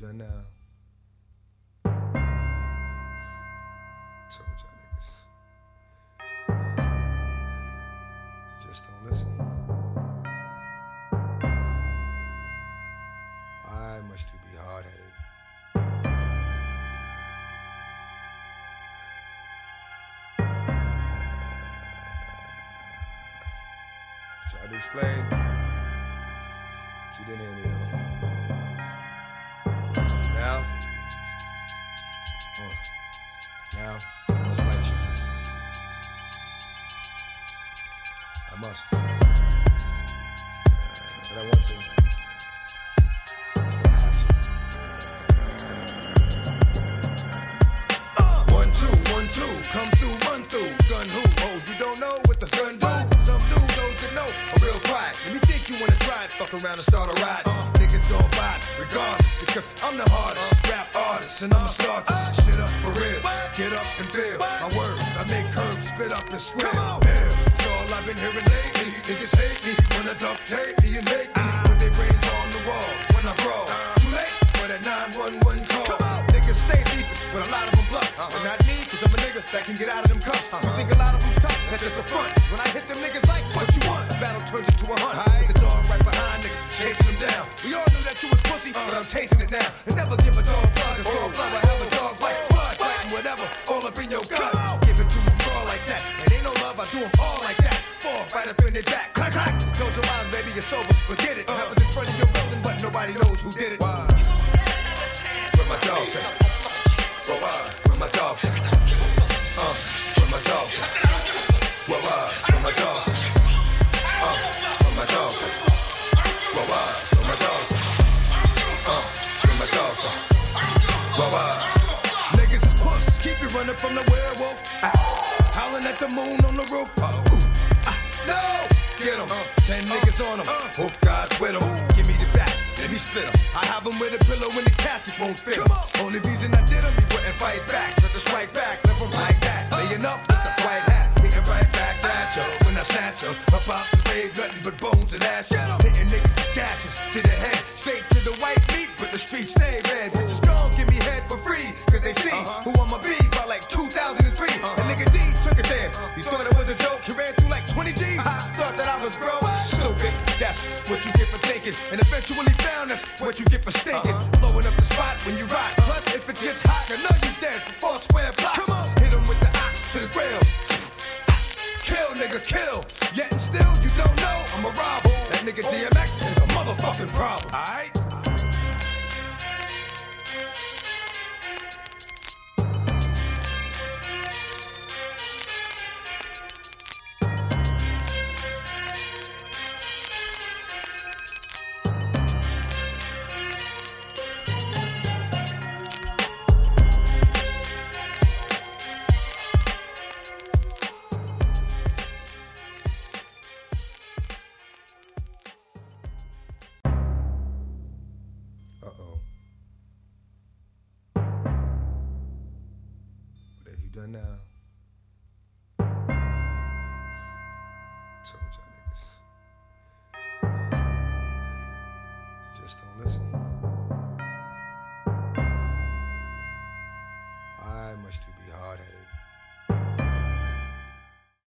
done now? Told y'all niggas. You just don't listen. Why must you be hard-headed? Tried to explain, but you didn't hear me though. Now, I must let you. I must. But I want to. I have to. 1, 2, 1, 2, come through, run through. Gun who? Oh, you don't know what the gun do? Some do, those that know are real quiet. Let me think you wanna try it, fuck around and start a ride. Niggas gon' buy it, regardless, because I'm the hardest rap artist, and I'ma start this shit up for real. Get up and feel my words. I make curves, spit up and squeal. It's all I've been hearing lately. Niggas hate me when I duct tape me and make me put their brains on the wall when I brawl. Too late for that 911 call. Niggas stay beefing, but a lot of them bluff. But not me, cause I'm a nigga that can get out of them cuffs. You think a lot of them's tough? That's just a front. When I hit them niggas like, what you want? A battle turns into a hunt. With the dog right behind niggas, chasing them down. We all knew that you was pussy, but I'm tasting it now. And never give a dog blood, cause dog blood, I have a dog like blood. Fighting whatever, all up in your gut. Give it to them raw like that. And ain't no love, I do them all like that. Fall right up in their back. Clack, clack. Close your eyes, baby, you're sober. Forget it. Happens in front of your building, but nobody knows who did it. Where my dogs at? Where my dogs at? Where my dogs at? Where my dogs at? Where my dogs at? Where my dogs at? Where my dogs at? Niggas is puss, keep you running from the werewolf. Howling at the moon on the roof. No! Get 'em. 10 niggas on 'em. Hope God's with 'em. Give me the back, let me split 'em. I have 'em with a pillow when the casket won't fit 'em. Only reason I did 'em, he wouldn't fight back. But to strike back, live 'em like that. Laying up with the white hat, hitting right back at ya. When I snatch 'em, up out the grave, nothing but bones and ashes. Hitting niggas with gashes to the head, straight to the white meat, but the streets stay red. Bitches gon' give me head for free, cause they see who I'ma be by like 2003. And nigga D took it there. He thought it was a joke, he ran through like 20 G's. Thought that I was broke. Stupid, that's what you get for thinking. And eventually found that's what you get for stinking. Blowing up the spot when you rock. Plus, if it gets hot, I know you dead for 4 square blocks. Come on, hit him with the ox to the grill. Kill, nigga, kill. Yet and still, you don't know I'm a robber. That nigga DMX is a motherfucking problem. Alright? What have you done now?